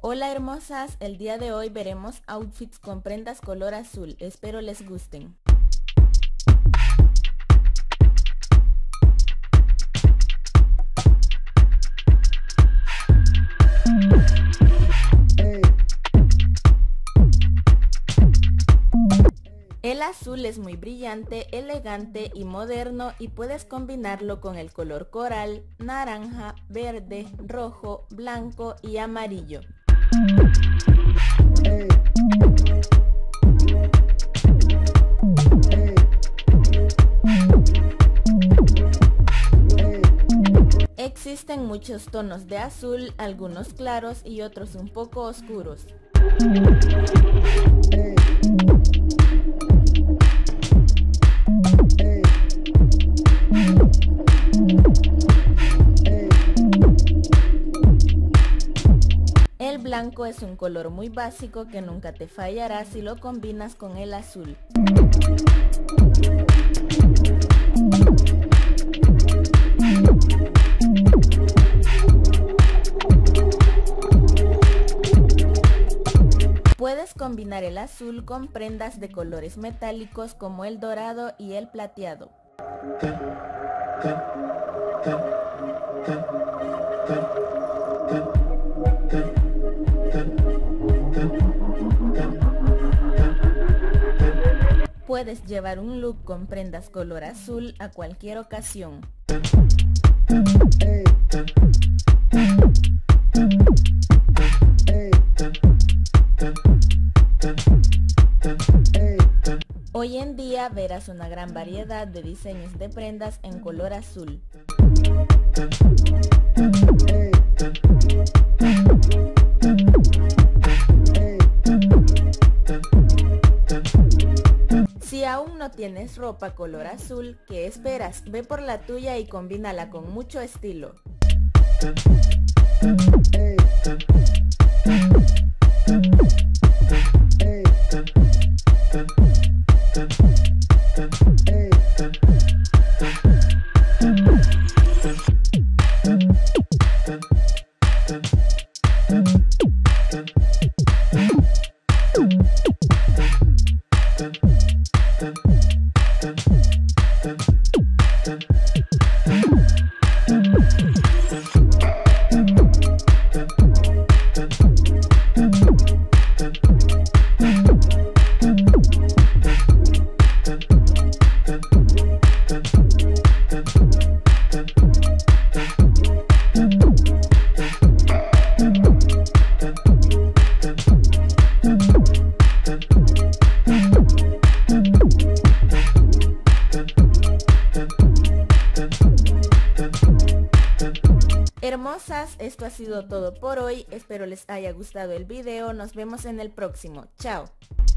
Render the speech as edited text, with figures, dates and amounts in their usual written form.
Hola hermosas, el día de hoy veremos outfits con prendas color azul, espero les gusten. El azul es muy brillante, elegante y moderno y puedes combinarlo con el color coral, naranja, verde, rojo, blanco y amarillo. Existen muchos tonos de azul, algunos claros y otros un poco oscuros. El blanco es un color muy básico que nunca te fallará si lo combinas con el azul. Puedes combinar el azul con prendas de colores metálicos como el dorado y el plateado. Puedes llevar un look con prendas color azul a cualquier ocasión. Hoy en día verás una gran variedad de diseños de prendas en color azul. Si aún no tienes ropa color azul, ¿qué esperas? Ve por la tuya y combínala con mucho estilo. Hermosas, esto ha sido todo por hoy, espero les haya gustado el video, nos vemos en el próximo, chao.